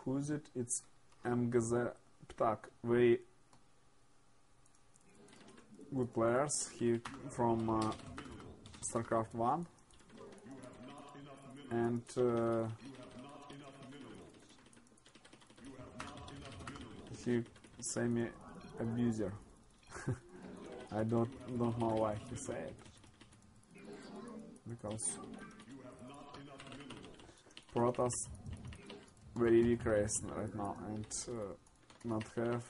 Who is it? It's MGZ Ptak. Very good players. He from StarCraft 1 and he semi abuser. I don't know why he said, because Protoss very weak race right now and not have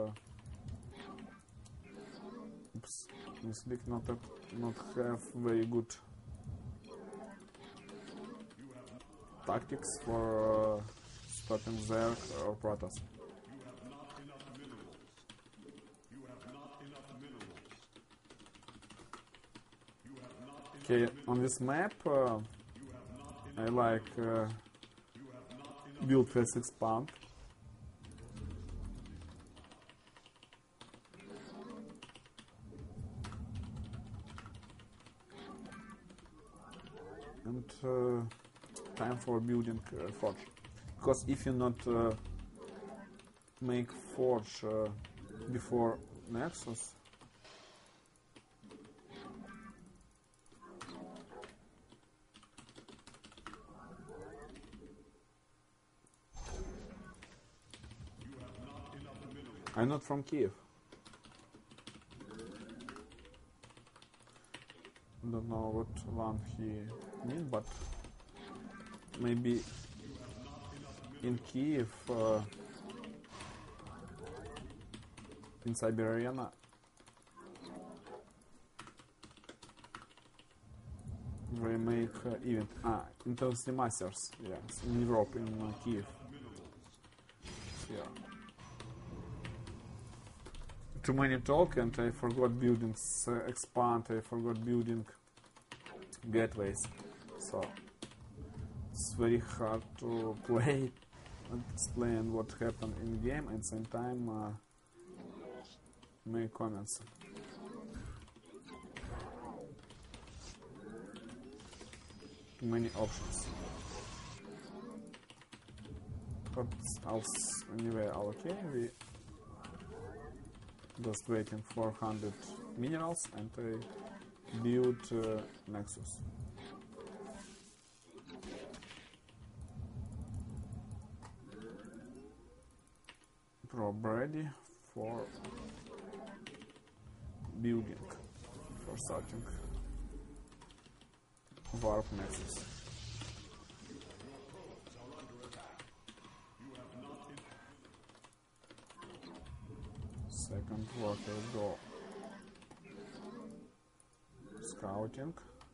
not have very good tactics for stopping Zerg or Protoss. Okay, on this map I like build first expand. And time for building forge, because if you not make forge before Nexus, I'm not from Kiev. Don't know what one he mean, but maybe in Kiev, in Cyberarena, we make event. Intensity Masters, yes, in Europe, in Kiev. Yeah. Too many talk and I forgot buildings expand, I forgot building gateways, so it's very hard to play and explain what happened in game and same time make comments. Too many options, but anyway, okay, we just waiting for 100 minerals and I build Nexus. Probe ready for building, for starting Warp Nexus. Second worker go scouting.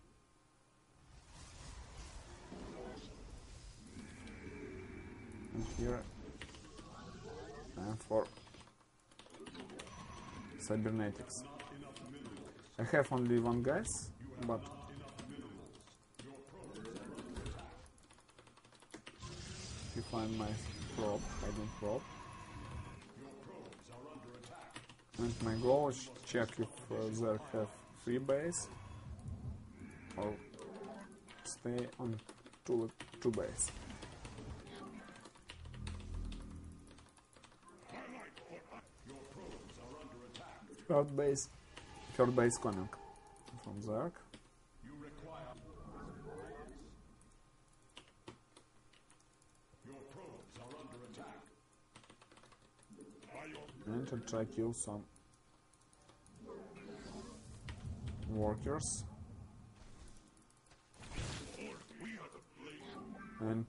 And here and for cybernetics. I have only one guys, but you find my probe, hiding probe. And my goal is check if they have free base or stay on two base. Third base coming from Zerg. And to try kill some workers and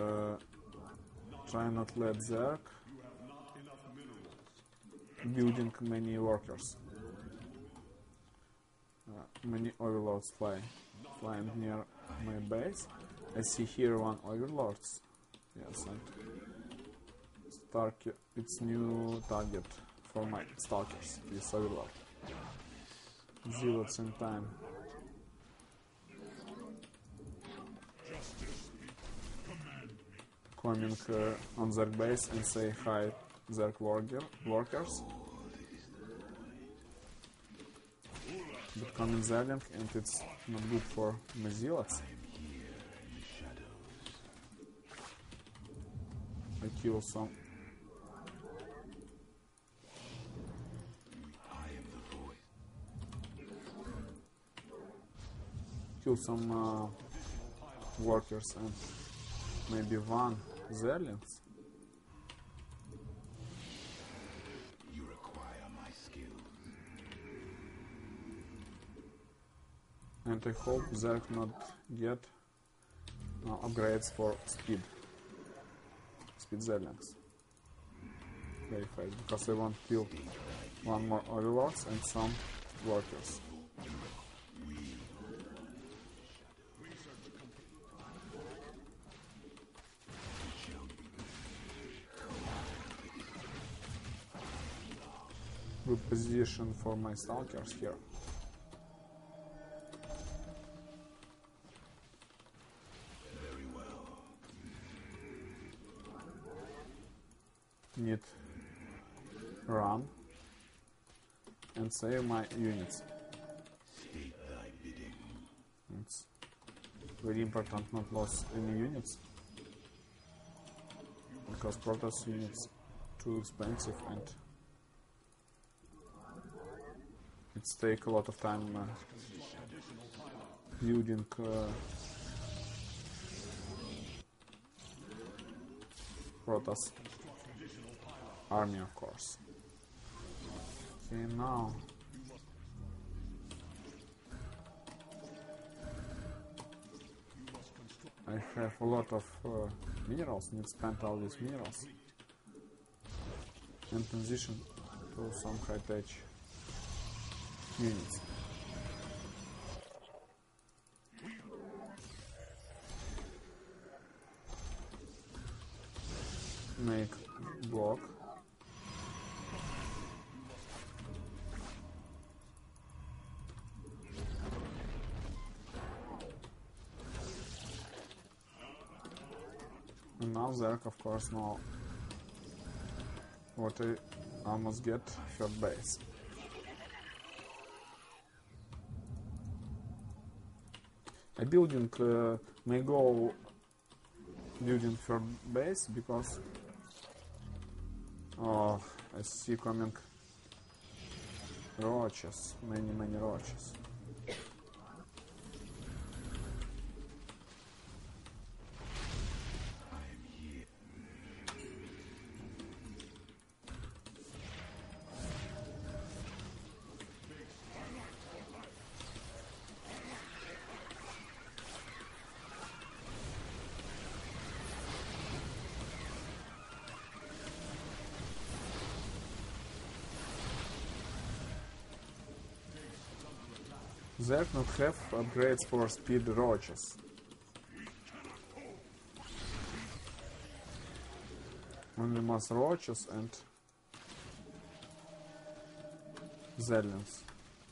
try not let Zerg building many workers. Many overlords flying near my base. I see here one overlords. Yes, and it's new target for my stalkers. This overlord. Zero at the same time. Coming on Zerg base and say hi, Zerg workers. But coming Zerging and it's not good for my zealots. I kill some. Kill some workers and maybe one Zerlings. You require my skill. And I hope Zerg not get upgrades for speed. Speed Zerlings. Very fast, because I want to kill one more overlords and some workers. Good position for my stalkers here. Very well. Need run and save my units. State thy bidding. It's very important not lose any units, because Protoss units too expensive and it's take a lot of time building Protoss army, of course. Okay, now I have a lot of minerals, need to spend all these minerals and transition to some high-tech units. Make block. And now Zerg, of course, know what I almost get third base. I building may go building third base because I see coming roaches, many roaches. Zerg not have upgrades for speed roaches. Only mass roaches and Zerlings.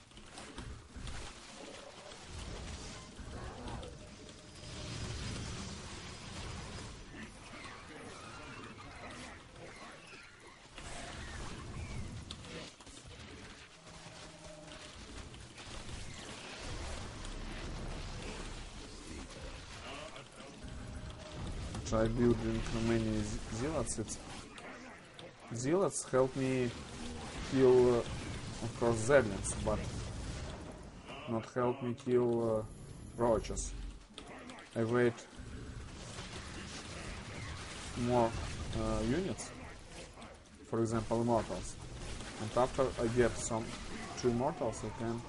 Try building many zealots. Zealots help me kill, of course, Zerlings, but not help me kill roaches. I wait more units, for example, immortals, and after I get some 2 immortals, I can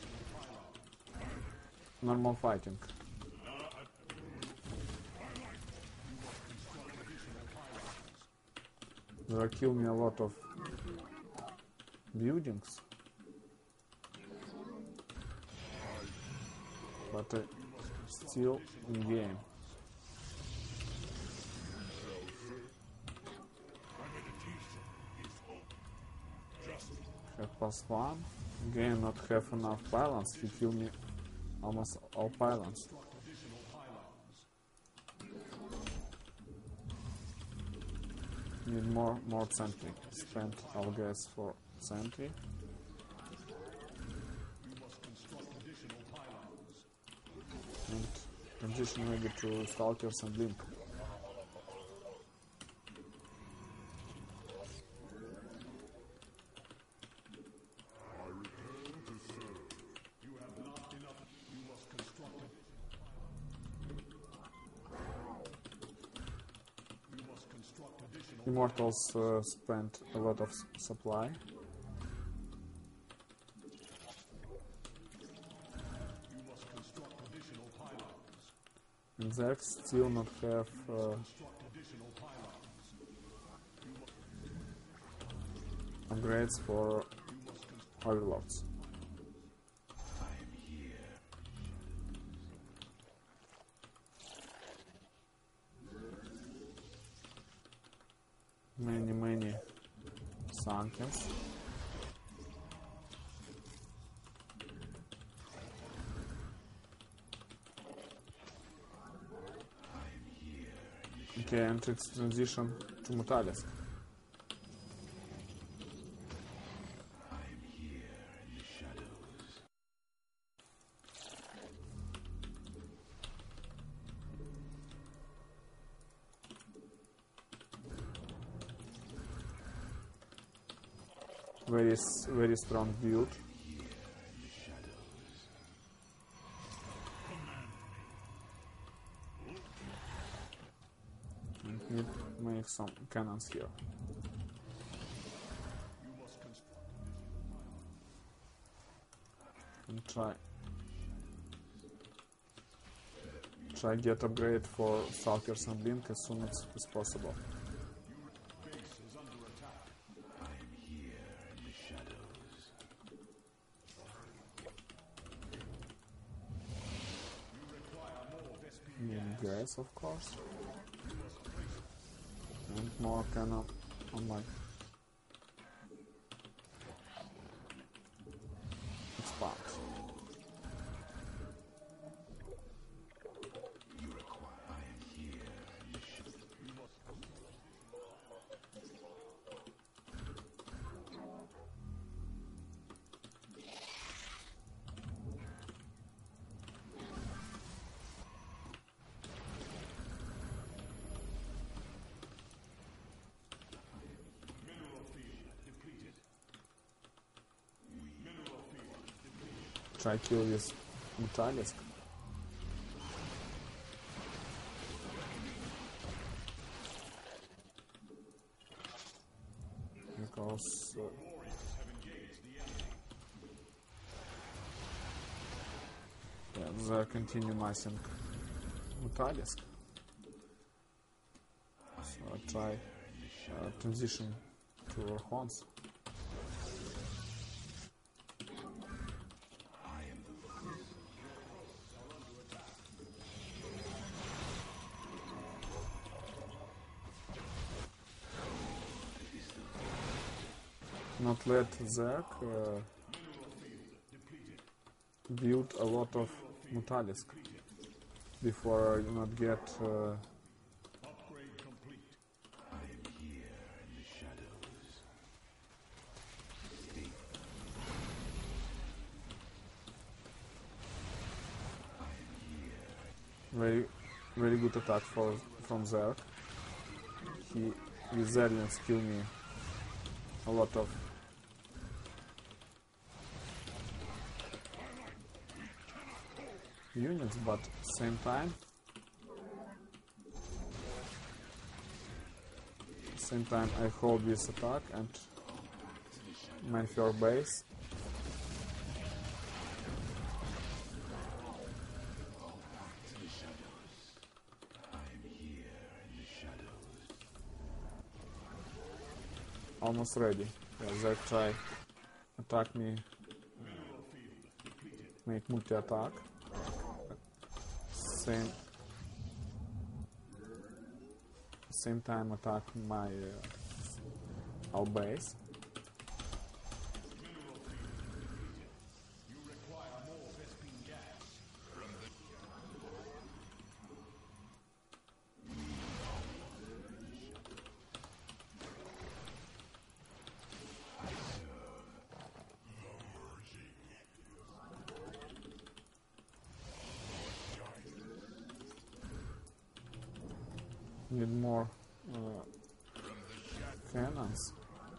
normal fighting. They kill me a lot of buildings, but I still in game. Have +1. Game not have enough pylons. He kill me almost all pylons. Need more sentry. Spend all gas for sentry. And transition maybe to stalkers and limp. Immortals spent a lot of supply. And Zerg still not have upgrades for overlords. Many Sankens. Okay, and it's transition to Mutalisk. Very strong build. And need to make some cannons here. And try get upgrade for Stalkers and Blink as soon as possible. Guys, of course, and more cannon on my expand. Try kill this Mutalisk. Because they continue massing Mutalisk. So I try transition to Horns. Not let Zerg build a lot of Mutalisk before you not get very good attack from Zerg. He with Zerlings kill me a lot of units, but same time I hold this attack and my third base. Almost ready. Yeah, they try attack me, make multi-attack. Same time attack my our base. Need more cannons.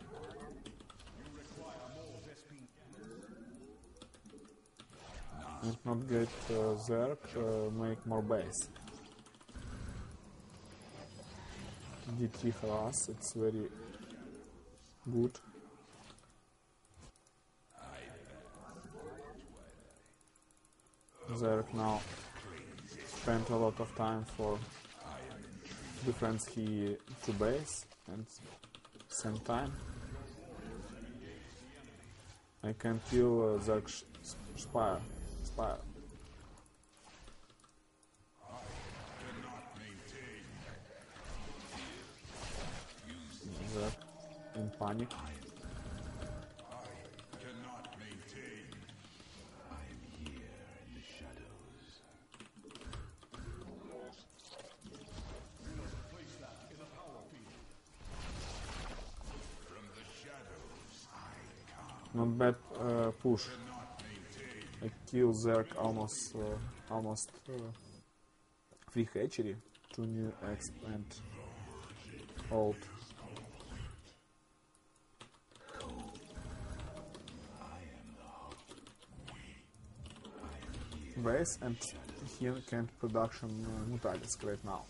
And not get Zerg, make more base. DT harass, it's very good. Zerg now spent a lot of time for defense he to base, and same time I can kill Zerg Spire. Zerg in panic. Not bad push. I kill Zerg almost free hatchery, 2 new exp and old. Base and here can production Mutalisk right now.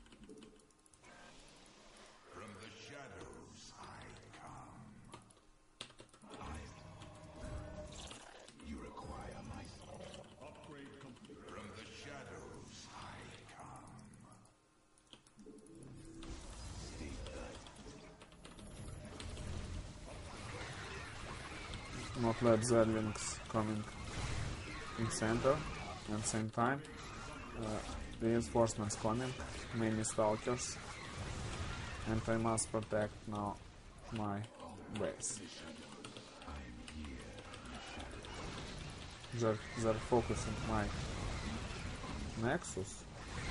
Not let Zerlings coming in center, and same time reinforcements coming, many stalkers, and I must protect now my base. They're focusing my Nexus.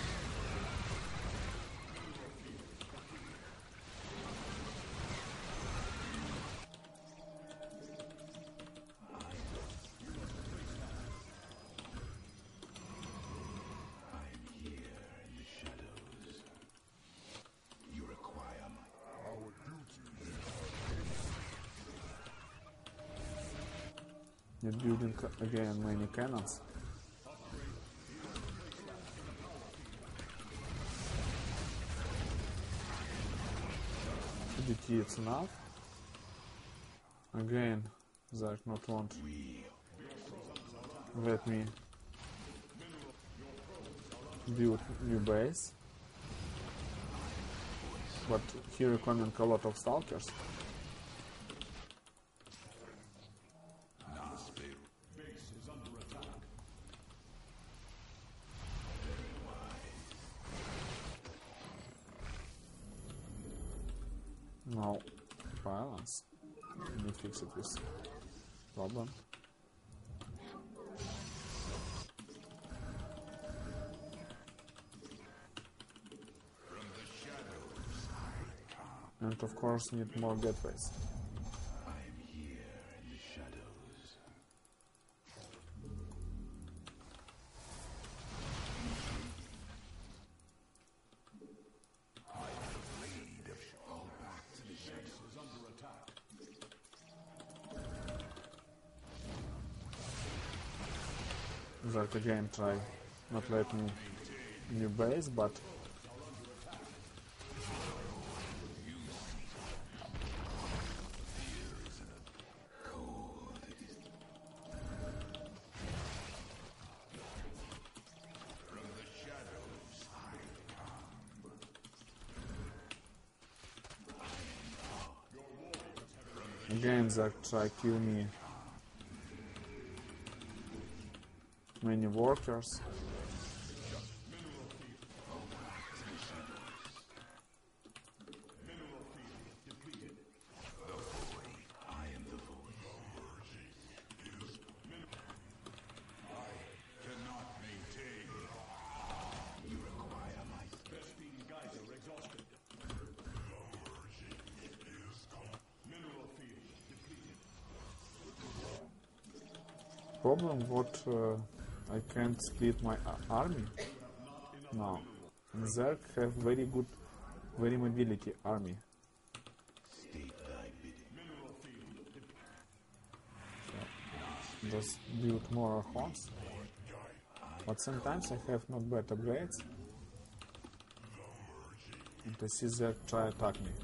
You're building again many cannons. DT it's enough. Again, Zerg not want let me build new base. But here are coming a lot of stalkers. No violence. Let me fix it this problem. And of course need more gateways. Zerg again try not let me new base, but again Zerg try kill me many workers. Problem what I can't split my army now. Zerg have very good, very mobility army. So just build more homes. But sometimes I have not bad upgrades. And I see that try attack me.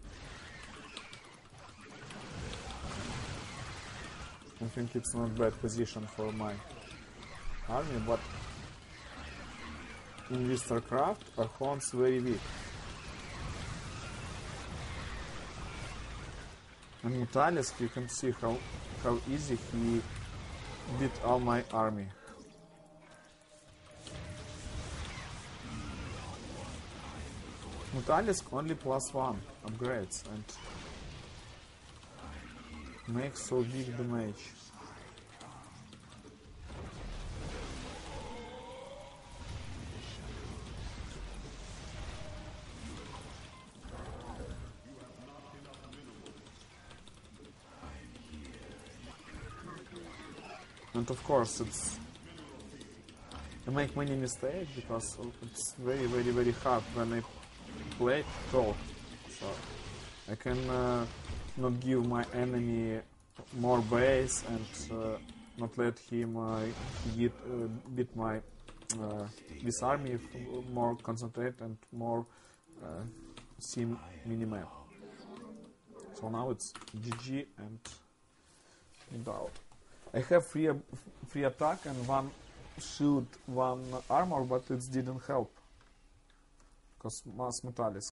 I think it's not bad position for my army, but in this StarCraft, Archon's very weak. And Mutalisk, you can see how easy he beat all my army. Mutalisk only +1 upgrades and makes so big damage. And of course I make many mistakes because it's very hard when I play troll. So I can not give my enemy more base and not let him beat my this army more concentrate and more see minimap. So now it's GG and doubt. I have free attack and 1 shield, 1 armor, but it didn't help because mass Mutalisk.